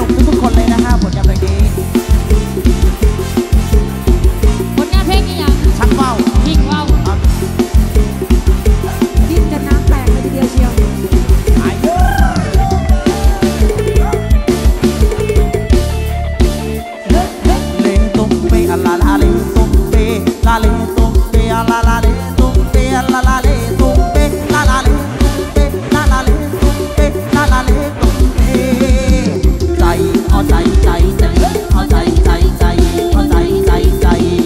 นุ่มๆทุกๆคนเลยนะฮะผลงานเพลงนี้ผลงานเพลงนี้อย่างชักว่าวทิ้งว่าวดิ้นกันน้ำแตกเลยทีเดียวเชียวเลงตุ้มเปลาลาเลงตุ้มเปลาเลงตุ้มเปลาลาเลงตุ้มเปลาลาเลงตุ้มเปลาลาเลงตุ้มเปลาลาเลงตุ้มเปลาลาเลงตุ้มเปใจเอาใจใจใจเอาใจใจใจเอาใจใจใจ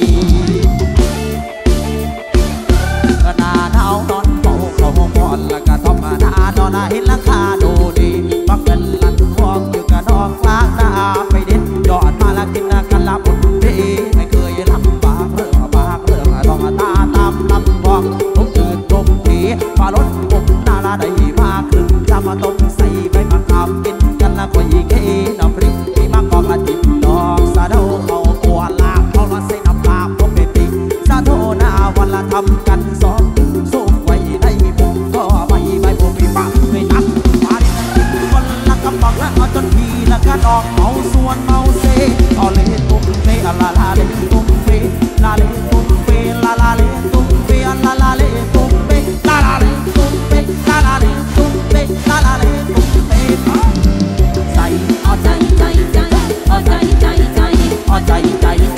ก็นาหนาวนอนเฝ้าเขาพอนแล้วก็ทอมมาหน้านอนเห็นราคาดูดีบักเงินลันห้องอยู่กับน้องกลางหน้าไปเด็ดยอดมาละกินกันละบุญดีไม่เคยลำบากเรื่องต้องตาตามลำพองทุกคืนทุกทีพารถผมนาลาได้มาครึ่งจะมาต้มใส่ใบมะขามกินกันละก็ยิ่งเก๋น้ำพริกที่มากอกละจิบดอกสะเดาเขาปวดลากเขาละใส่น้ำปลาพวกเบติสะโทนาวันละทำกันสองสู้ไว้ได้บุกก็ใบผมมีปากไม่นับมาดิวันละกำบังละเอาจนทีละกันออกเมาส่วนเมาเซเอาเลยตุ้มเปลาลาเลยตุ้มเปลาเลยตุ้มเปลาลาเลยตุ้มเปลาลาเลยตุ้มเปลาลาเลยตุ้มเปลาลาเลยตุ้มเปลาลาเลยตุ้มเปใส่เอาใจใจใจเอาใจใจใจเอาใจใจใจ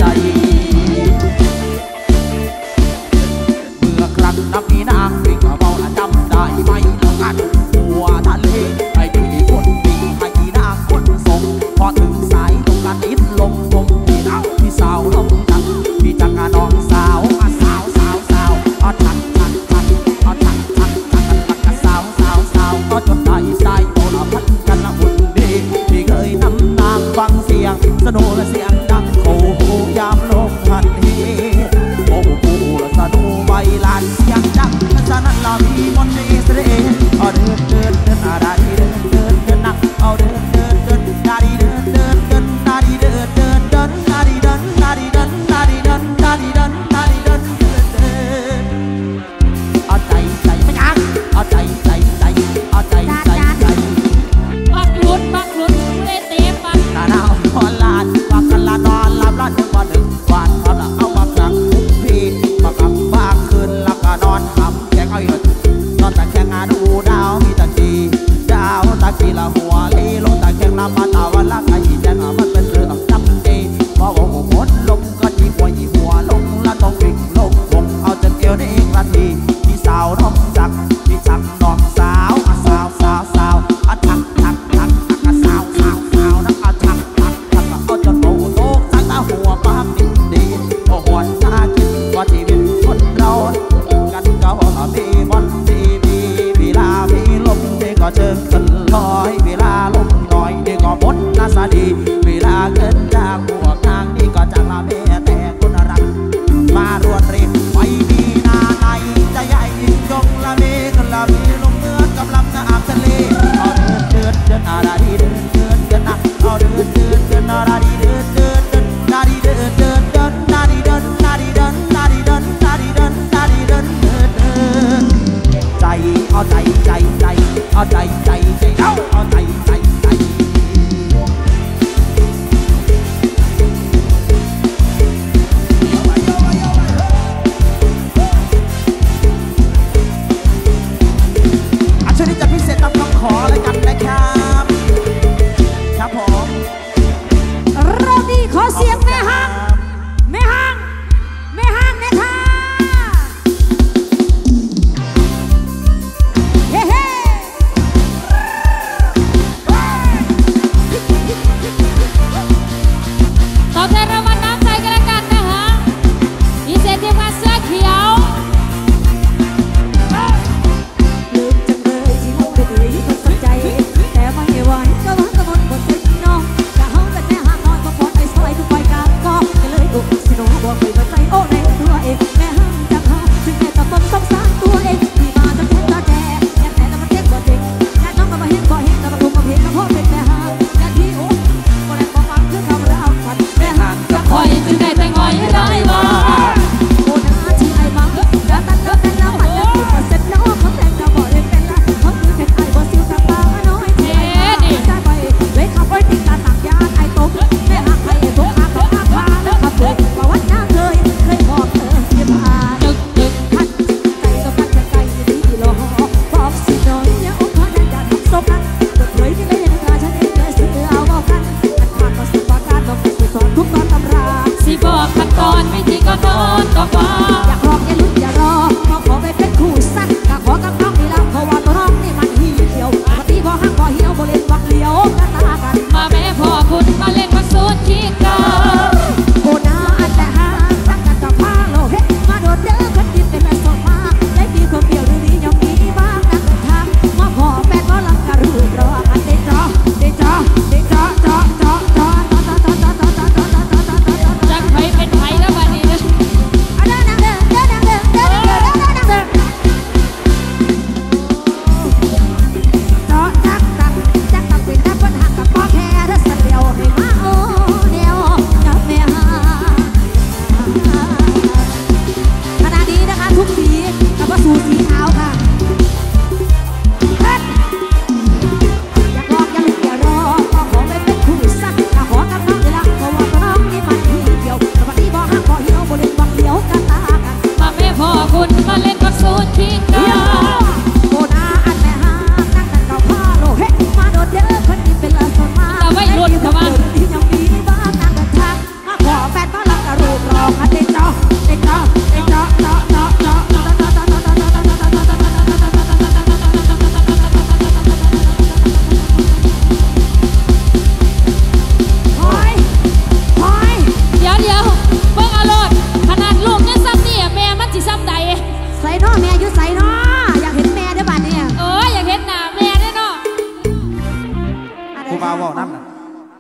เมื่อครั้งนับมีนางวิ่งมาเบาจำได้ไหมแล้วกันหัวทะเลไอ้ที่คนดีไอ้นางคนส่งพอถึงสายตรงกันอิดลงผมพี่น้องพี่สาวน้องจังพี่จังน้องสาวสาวเอาทักเอาทักสาวก็จนได้ใจโอละพันกันละหุ่นดีพี่เคยนำนางฟังเสียงสนุกและเสียงดังโอ้โหยามลงทันทีโอ้โหละสนุกใบลานเสียงดังฉะนั้นเรามีมนต์ในเสน่ห์เอาเดินอะไรเดินนักเอาเดินนาดีเดินนาดีเดินนาดีเดินนาดีเดินนาดีเดินนาดีเดินนาดีเดินเอาใจใจไม่ยักเอาใจใจใจเอาใจใจใจปักหลุดเล่เตะปักนาดาวนอนลานปักกันลานอนหลับละ1 วันเอาละเอามาครั้งทุกทีมากลับบ้านคืนแล้วก็นอนหำแกงเอาอยู่นอนตะแคงดูดาวมีตะกี้ดาวตะกี้ละหัวลีลงตะแคงละมาตาวันละใครแจ้งมันเป็นเรื่องจำเจพอว่าหมดลมก็จีบหัวลงละต้องวิ่งลงวงเอาจนเอวในอีกนาทีพี่สาวน้องจักพี่จักน้องสาวสาวทักสาวนักทักเอาจนโตทั้งตาหัวปากดินดีโอ้หวนตาคิดว่าชีวิตคนเรากันเก่าพี่บอลพี่ลาพี่ลมพี่ก็เชิงกันลอยพี่ลาลมหน่อยพี่ก็บดนาสดี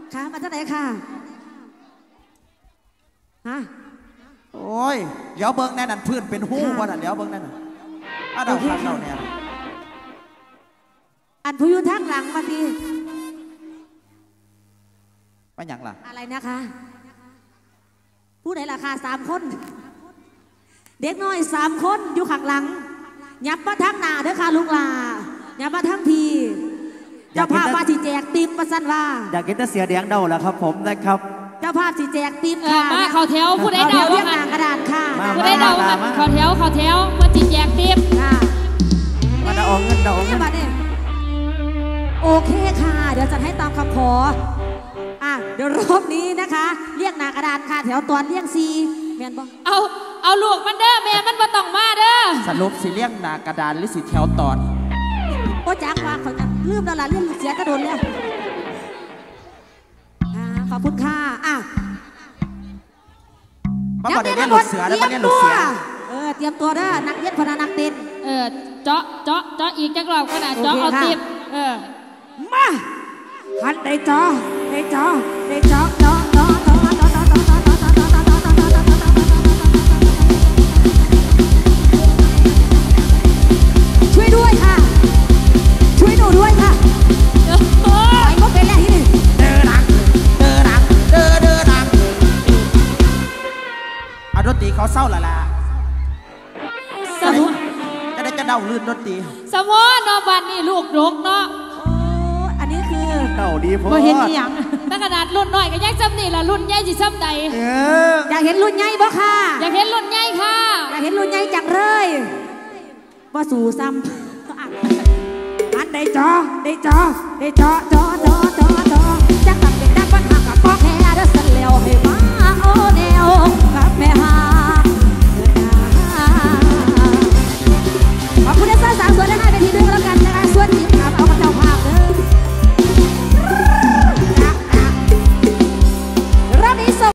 ค่ะมาจากไหนค่ะฮะโอ้ยเดี๋ยวเบิ้งแน่นั่นพื้นเป็นหู้วะน่ะเดี๋ยวเบิ้งแน่น่ะเดาครับเดาเนี่ยอันผู้อยู่ทางหลังมาดีไปหยังล่ะอะไรนะคะผู้ใดราคา3 คน เด็กน้อย3 คนอยู่ข้างหลังยับมาทางหน้าเด้อค่ะลูกหลายับมาทางพีเจ้าภาพว่าสิแจกติ๊บมาสั้นว่าอยากกินแต่เสียเดียงเดาแล้วครับผมนะครับเจ้าภาพสิแจกติ๊บค่ะมาเขาแถวผู้ใดเดาเรียกว่าหน้ากระดานค่ะผู้ใดเดาว่าเขาแถวเพื่อจิแจกติ๊บค่ะมาเดาเอาเงินเดาเอาเงินบัดนี้โอเคค่ะ เดี๋ยวจะให้ตามคำขอเดี๋ยวรอบนี้นะคะเรียกหน้ากระดานค่ะแถวตอนเรียกซีแมนบอเอาลูกมันเด้อแม่มันมาต้องมาเด้อสรุปสิเลี้ยงหนากระดานหรือสิแถวตอนโอ้จักว่าเขาจะลืมแล้วล่ะเรื่องเสียกระโดนแล้วขอบคุณค่ะมาบอกเดี๋ยวเลี้ยงลูกเสือแล้วมาเลี้ยงลูกเสือเตรียมตัวเด้อนักเรียนพนักนักเต้นเจาะอีกจักรอบขนาดเจาะเอาติ๊บมาหันได้จอช่วยด้วยค่ะช่วยหนูด้วยค่ะไปก็เป็นแล้วที่นี่เดินดังเอาดนตรีเขาเศร้าละล่ะสมมุติจะเดาลื่นดนตรีสมมุติเนาะบ้านนี้ลูกดกเนาะอันนี้คือเดาดีพอบ่เห็นอีหยังแต่ขนาดรุ่นน้อยก็ยังซ้ำนี่ล่ะรุ่นใหญ่สิซ้ำใดอยากเห็นรุ่นใหญ่บ่ค่ะอยากเห็นรุ่นใหญ่ค่ะอยากเห็นรุ่นใหญ่จังเลยบ่สู่ซ้ำอันได้จอจักตับเป็นนักปัญหากับพ่อแค่เด้อสันแล้วให้มาโอแนวกับแม่หาขอบคุณเด้อสาวสวยนะคะ